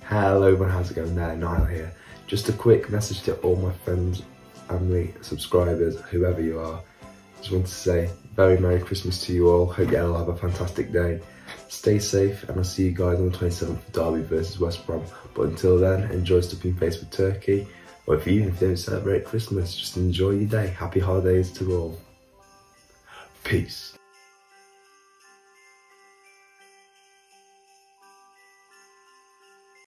Hello everyone, how's it going there? Niall here. Just a quick message to all my friends, family, subscribers, whoever you are. Just want to say very Merry Christmas to you all. Hope you all have a fantastic day. Stay safe and I'll see you guys on the 27th for Derby versus West Brom. But until then, enjoy stuffing face with turkey. Or if you don't celebrate Christmas, just enjoy your day. Happy holidays to all. Peace.